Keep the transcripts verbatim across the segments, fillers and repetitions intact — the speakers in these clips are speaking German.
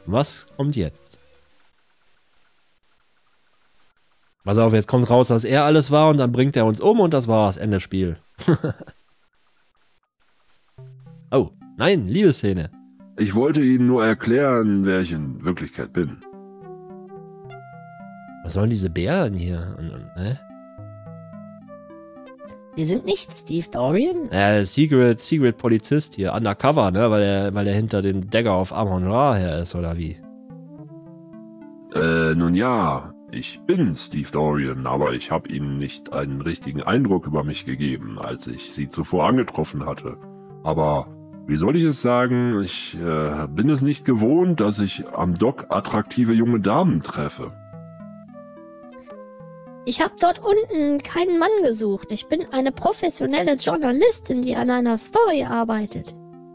Was kommt jetzt? Pass auf, jetzt kommt raus, dass er alles war und dann bringt er uns um und das war's. Ende Spiel. Oh, nein, Liebesszene. Ich wollte Ihnen nur erklären, wer ich in Wirklichkeit bin. Was sollen diese Bären hier? Und, und, äh? Sie sind nicht Steve Dorian? Äh, Secret, Secret Polizist hier, undercover, ne? Weil er, weil er hinter dem Dagger auf Amon-Ra her ist, oder wie? Äh, nun ja, ich bin Steve Dorian, aber ich habe Ihnen nicht einen richtigen Eindruck über mich gegeben, als ich Sie zuvor angetroffen hatte. Aber, wie soll ich es sagen, ich äh, bin es nicht gewohnt, dass ich am Dock attraktive junge Damen treffe. Ich habe dort unten keinen Mann gesucht. Ich bin eine professionelle Journalistin, die an einer Story arbeitet.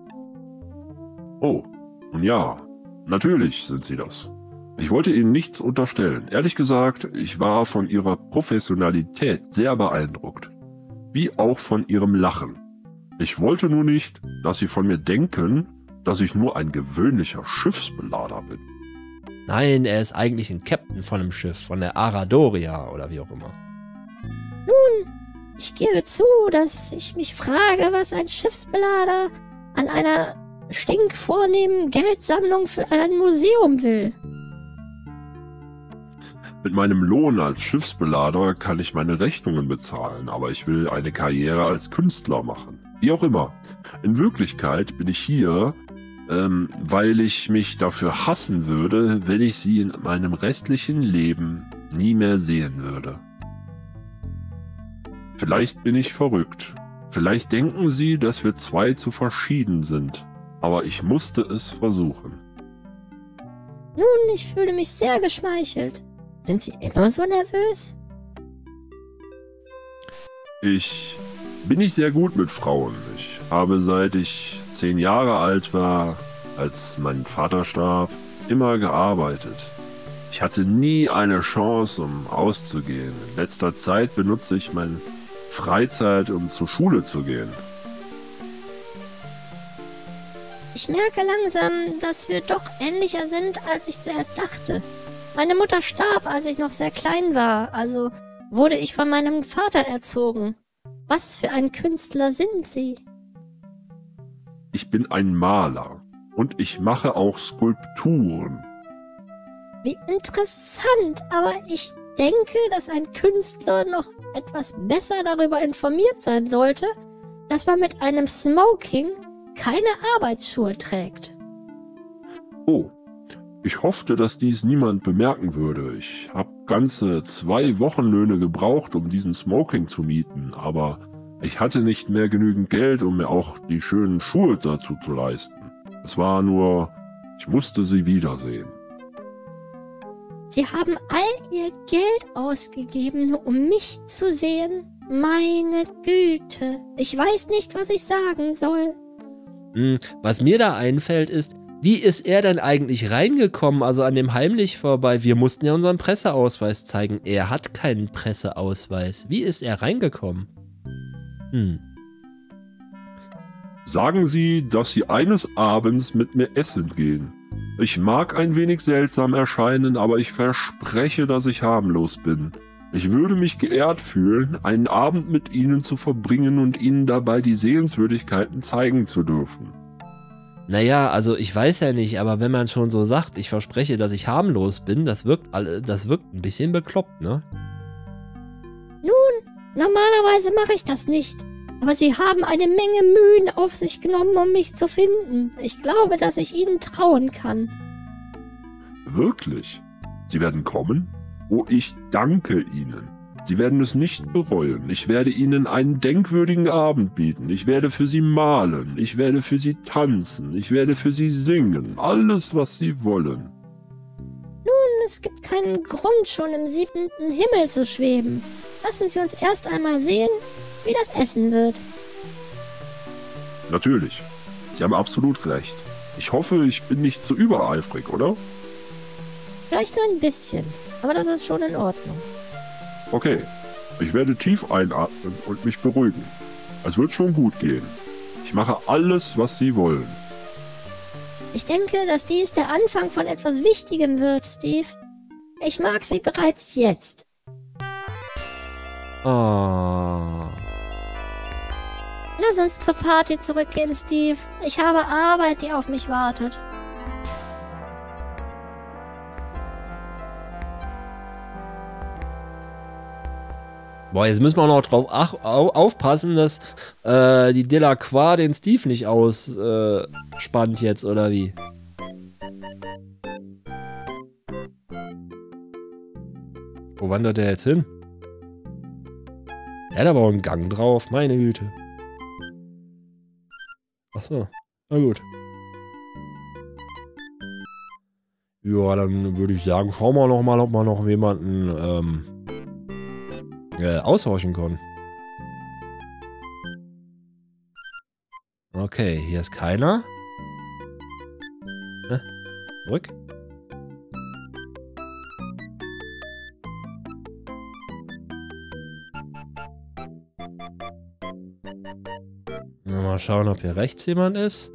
Oh, nun ja, natürlich sind Sie das. Ich wollte Ihnen nichts unterstellen. Ehrlich gesagt, ich war von Ihrer Professionalität sehr beeindruckt. Wie auch von Ihrem Lachen. Ich wollte nur nicht, dass Sie von mir denken, dass ich nur ein gewöhnlicher Schiffsbelader bin. Nein, er ist eigentlich ein Captain von einem Schiff, von der Aradoria oder wie auch immer. Nun, ich gebe zu, dass ich mich frage, was ein Schiffsbelader an einer stinkvornehmen Geldsammlung für ein Museum will. Mit meinem Lohn als Schiffsbelader kann ich meine Rechnungen bezahlen, aber ich will eine Karriere als Künstler machen. Wie auch immer. In Wirklichkeit bin ich hier, ähm, weil ich mich dafür hassen würde, wenn ich Sie in meinem restlichen Leben nie mehr sehen würde. Vielleicht bin ich verrückt. Vielleicht denken Sie, dass wir zwei zu verschieden sind. Aber ich musste es versuchen. Nun, ich fühle mich sehr geschmeichelt. Sind Sie immer so nervös? Ich bin nicht sehr gut mit Frauen. Ich habe, seit ich zehn Jahre alt war, als mein Vater starb, immer gearbeitet. Ich hatte nie eine Chance, um auszugehen. In letzter Zeit benutze ich meine Freizeit, um zur Schule zu gehen. Ich merke langsam, dass wir doch ähnlicher sind, als ich zuerst dachte. Meine Mutter starb, als ich noch sehr klein war, also wurde ich von meinem Vater erzogen. Was für ein Künstler sind Sie? Ich bin ein Maler und ich mache auch Skulpturen. Wie interessant, aber ich denke, dass ein Künstler noch etwas besser darüber informiert sein sollte, dass man mit einem Smoking keine Arbeitsschuhe trägt. Oh, ich hoffte, dass dies niemand bemerken würde. Ich habe ganze zwei Wochenlöhne gebraucht, um diesen Smoking zu mieten, aber ich hatte nicht mehr genügend Geld, um mir auch die schönen Schuhe dazu zu leisten. Es war nur, ich musste sie wiedersehen. Sie haben all Ihr Geld ausgegeben, nur um mich zu sehen? Meine Güte, ich weiß nicht, was ich sagen soll. Hm, was mir da einfällt ist, wie ist er denn eigentlich reingekommen, also an dem Heimlich vorbei? Wir mussten ja unseren Presseausweis zeigen. Er hat keinen Presseausweis. Wie ist er reingekommen? Hm. Sagen Sie, dass Sie eines Abends mit mir essen gehen. Ich mag ein wenig seltsam erscheinen, aber ich verspreche, dass ich harmlos bin. Ich würde mich geehrt fühlen, einen Abend mit Ihnen zu verbringen und Ihnen dabei die Sehenswürdigkeiten zeigen zu dürfen. Naja, also ich weiß ja nicht, aber wenn man schon so sagt, ich verspreche, dass ich harmlos bin, das wirkt, das wirkt ein bisschen bekloppt, ne? Nun, normalerweise mache ich das nicht. Aber Sie haben eine Menge Mühen auf sich genommen, um mich zu finden. Ich glaube, dass ich Ihnen trauen kann. Wirklich? Sie werden kommen? Oh, ich danke Ihnen. Sie werden es nicht bereuen. Ich werde Ihnen einen denkwürdigen Abend bieten. Ich werde für Sie malen. Ich werde für Sie tanzen. Ich werde für Sie singen. Alles, was Sie wollen. Nun, es gibt keinen Grund, schon im siebenten Himmel zu schweben. Lassen Sie uns erst einmal sehen, wie das Essen wird. Natürlich. Sie haben absolut recht. Ich hoffe, ich bin nicht zu übereifrig, oder? Vielleicht nur ein bisschen, aber das ist schon in Ordnung. Okay, ich werde tief einatmen und mich beruhigen. Es wird schon gut gehen. Ich mache alles, was Sie wollen. Ich denke, dass dies der Anfang von etwas Wichtigem wird, Steve. Ich mag sie bereits jetzt. Oh. Lass uns zur Party zurückgehen, Steve. Ich habe Arbeit, die auf mich wartet. Boah, jetzt müssen wir auch noch drauf ach, au, aufpassen, dass äh, die Delacroix den Steve nicht ausspannt äh, jetzt, oder wie? Wo wandert der jetzt hin? Der hat aber auch einen Gang drauf, meine Güte. Achso, na gut. Ja, dann würde ich sagen, schauen wir noch mal, ob wir noch jemanden ähm, äh, aushorchen können. Okay, hier ist keiner. Ne? Zurück. Mal schauen, ob hier rechts jemand ist.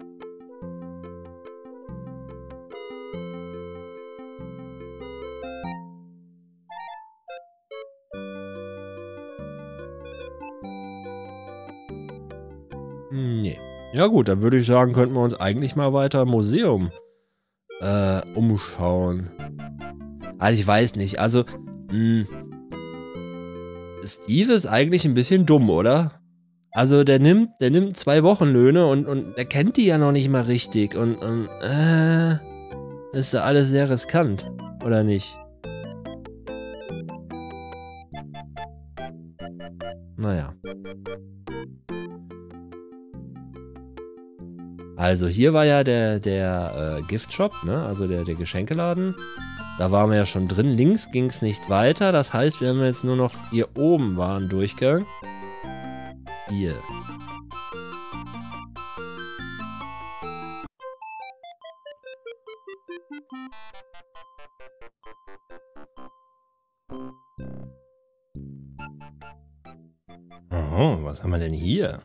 Nee. Ja gut, dann würde ich sagen, könnten wir uns eigentlich mal weiter im Museum äh, umschauen. Also ich weiß nicht, also mh, Steve ist eigentlich ein bisschen dumm, oder? Also der nimmt, der nimmt zwei Wochenlöhne und, und er kennt die ja noch nicht mal richtig und, und äh, ist ja alles sehr riskant, oder nicht? Naja. Also hier war ja der, der äh, Giftshop, ne? Also der, der Geschenkeladen. Da waren wir ja schon drin. Links ging es nicht weiter. Das heißt, wir haben jetzt nur noch hier oben war ein Durchgang. Hier. Oh, was haben wir denn hier?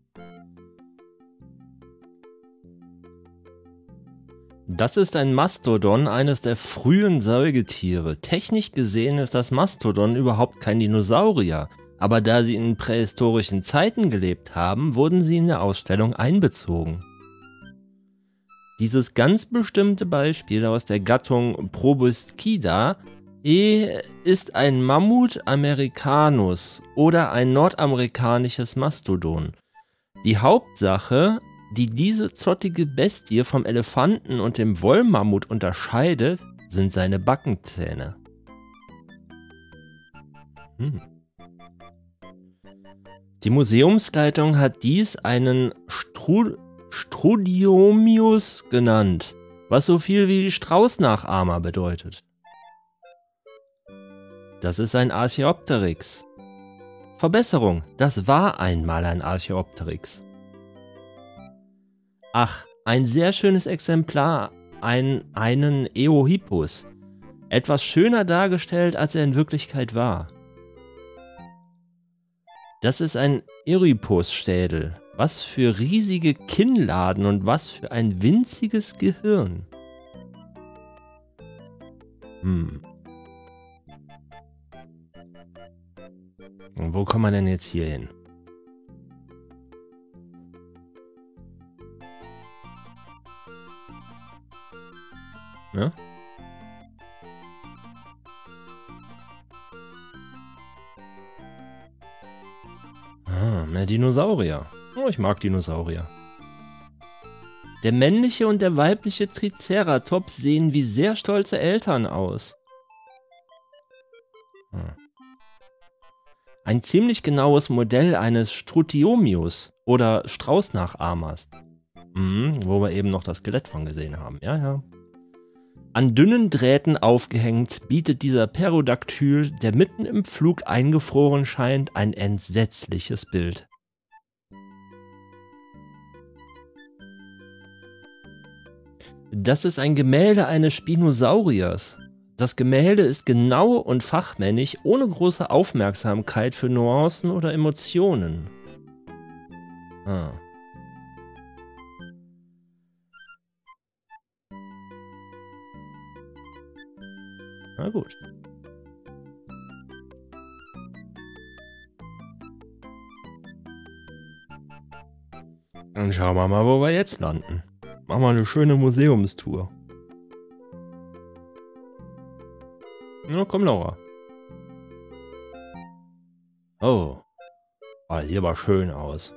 Das ist ein Mastodon, eines der frühen Säugetiere. Technisch gesehen ist das Mastodon überhaupt kein Dinosaurier. Aber da sie in prähistorischen Zeiten gelebt haben, wurden sie in der Ausstellung einbezogen. Dieses ganz bestimmte Beispiel aus der Gattung Proboscidea ist ein Mammut americanus oder ein nordamerikanisches Mastodon. Die Hauptsache, die diese zottige Bestie vom Elefanten und dem Wollmammut unterscheidet, sind seine Backenzähne. Hm. Die Museumsleitung hat dies einen Stru Strudiomius genannt, was so viel wie Straußnachahmer bedeutet. Das ist ein Archaeopteryx. Verbesserung, das war einmal ein Archaeopteryx. Ach, ein sehr schönes Exemplar, ein, einen Eohippus. Etwas schöner dargestellt, als er in Wirklichkeit war. Das ist ein Euripus-Städel. Was für riesige Kinnladen und was für ein winziges Gehirn. Hm. Und wo kommen wir denn jetzt hier hin? Ja? Ah, mehr Dinosaurier. Oh, ich mag Dinosaurier. Der männliche und der weibliche Triceratops sehen wie sehr stolze Eltern aus. Ah. Ein ziemlich genaues Modell eines Strutiomius oder Straußnachahmers. Mhm, wo wir eben noch das Skelett von gesehen haben. Ja, ja. An dünnen Drähten aufgehängt, bietet dieser Pterodaktyl, der mitten im Flug eingefroren scheint, ein entsetzliches Bild. Das ist ein Gemälde eines Spinosauriers. Das Gemälde ist genau und fachmännisch, ohne große Aufmerksamkeit für Nuancen oder Emotionen. Ah. Na gut. Dann schauen wir mal, wo wir jetzt landen. Machen wir eine schöne Museumstour. Na komm, Laura. Oh. Oh, das sieht aber schön aus.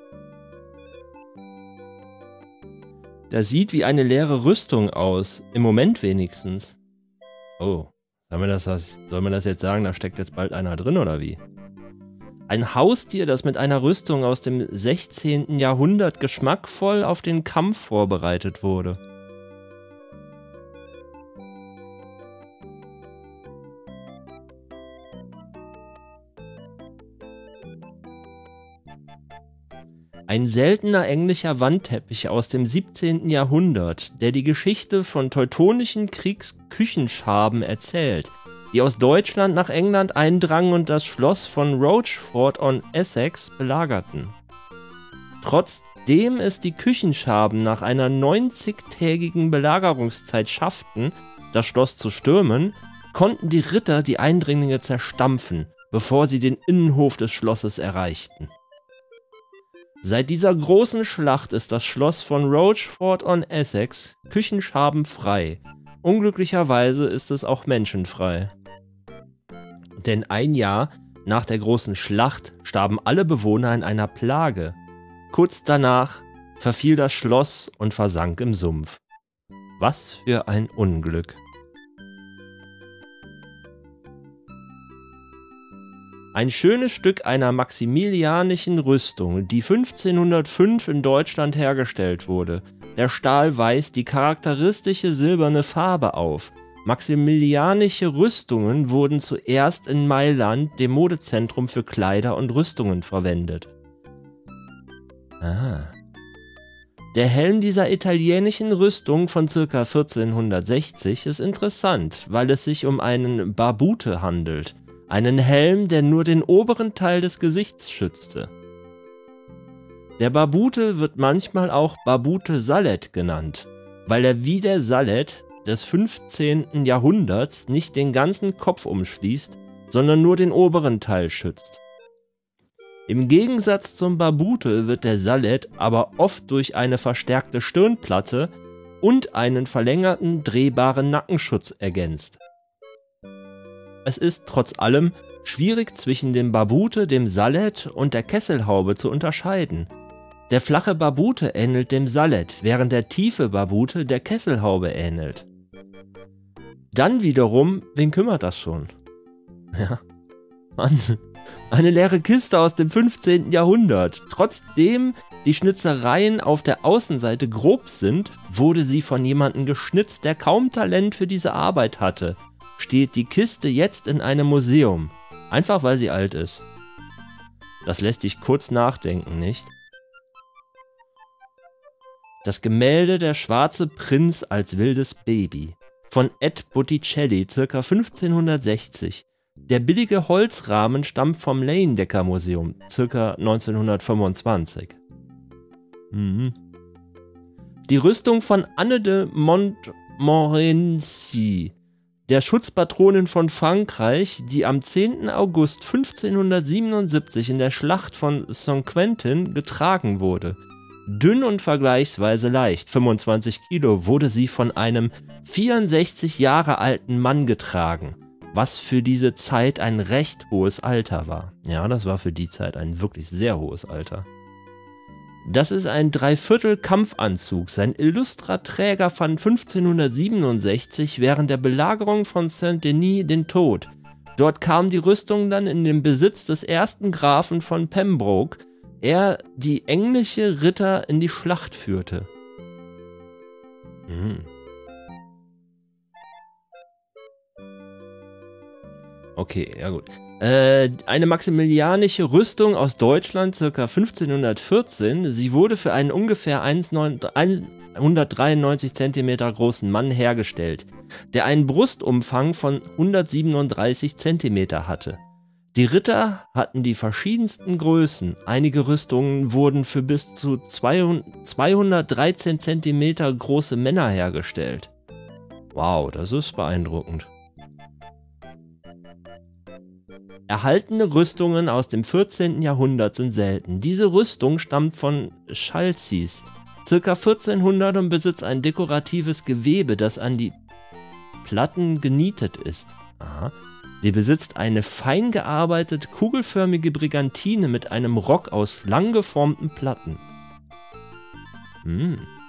Das sieht wie eine leere Rüstung aus. Im Moment wenigstens. Oh. Soll man das, was, soll man das jetzt sagen, da steckt jetzt bald einer drin oder wie? Ein Haustier, das mit einer Rüstung aus dem sechzehnten Jahrhundert geschmackvoll auf den Kampf vorbereitet wurde. Ein seltener englischer Wandteppich aus dem siebzehnten Jahrhundert, der die Geschichte von teutonischen Kriegsküchenschaben erzählt, die aus Deutschland nach England eindrangen und das Schloss von Rochford on Essex belagerten. Trotzdem es die Küchenschaben nach einer neunzigtägigen Belagerungszeit schafften, das Schloss zu stürmen, konnten die Ritter die Eindringlinge zerstampfen, bevor sie den Innenhof des Schlosses erreichten. Seit dieser großen Schlacht ist das Schloss von Rochford on Essex küchenschabenfrei. Unglücklicherweise ist es auch menschenfrei. Denn ein Jahr nach der großen Schlacht starben alle Bewohner in einer Plage. Kurz danach verfiel das Schloss und versank im Sumpf. Was für ein Unglück. Ein schönes Stück einer maximilianischen Rüstung, die fünfzehnhundertfünf in Deutschland hergestellt wurde. Der Stahl weist die charakteristische silberne Farbe auf. Maximilianische Rüstungen wurden zuerst in Mailand, dem Modezentrum für Kleider und Rüstungen, verwendet. Ah. Der Helm dieser italienischen Rüstung von ca. vierzehnhundertsechzig ist interessant, weil es sich um einen Barbute handelt. Einen Helm, der nur den oberen Teil des Gesichts schützte. Der Barbute wird manchmal auch Barbute Sallet genannt, weil er wie der Sallet des fünfzehnten Jahrhunderts nicht den ganzen Kopf umschließt, sondern nur den oberen Teil schützt. Im Gegensatz zum Barbute wird der Sallet aber oft durch eine verstärkte Stirnplatte und einen verlängerten drehbaren Nackenschutz ergänzt. Es ist trotz allem schwierig zwischen dem Barbute, dem Sallet und der Kesselhaube zu unterscheiden. Der flache Barbute ähnelt dem Sallet, während der tiefe Barbute der Kesselhaube ähnelt. Dann wiederum, wen kümmert das schon? Ja, Mann, eine leere Kiste aus dem fünfzehnten Jahrhundert. Trotzdem die Schnitzereien auf der Außenseite grob sind, wurde sie von jemandem geschnitzt, der kaum Talent für diese Arbeit hatte. Steht die Kiste jetzt in einem Museum, einfach weil sie alt ist. Das lässt dich kurz nachdenken, nicht? Das Gemälde Der schwarze Prinz als wildes Baby von Ed Botticelli, ca. fünfzehnhundertsechzig. Der billige Holzrahmen stammt vom Leyendecker Museum, ca. neunzehnhundertfünfundzwanzig. Mhm. Die Rüstung von Anne de Montmorency, der Schutzpatronin von Frankreich, die am zehnten August fünfzehnhundertsiebenundsiebzig in der Schlacht von Saint-Quentin getragen wurde. Dünn und vergleichsweise leicht, fünfundzwanzig Kilo, wurde sie von einem vierundsechzig Jahre alten Mann getragen, was für diese Zeit ein recht hohes Alter war. Ja, das war für die Zeit ein wirklich sehr hohes Alter. Das ist ein Dreiviertel-Kampfanzug. Sein illustrer Träger fand fünfzehnhundertsiebenundsechzig während der Belagerung von Saint-Denis den Tod. Dort kam die Rüstung dann in den Besitz des ersten Grafen von Pembroke, er die englische Ritter in die Schlacht führte. Hm. Okay, ja gut. Äh, eine maximilianische Rüstung aus Deutschland, ca. fünfzehnhundertvierzehn. Sie wurde für einen ungefähr hundertdreiundneunzig Zentimeter großen Mann hergestellt, der einen Brustumfang von hundertsiebenunddreißig Zentimeter hatte. Die Ritter hatten die verschiedensten Größen. Einige Rüstungen wurden für bis zu zweihundertdreizehn Zentimeter große Männer hergestellt. Wow, das ist beeindruckend. Erhaltene Rüstungen aus dem vierzehnten Jahrhundert sind selten. Diese Rüstung stammt von Chalcis, circa vierzehnhundert und besitzt ein dekoratives Gewebe, das an die Platten genietet ist. Aha. Sie besitzt eine fein gearbeitete, kugelförmige Brigantine mit einem Rock aus lang geformten Platten. Hm.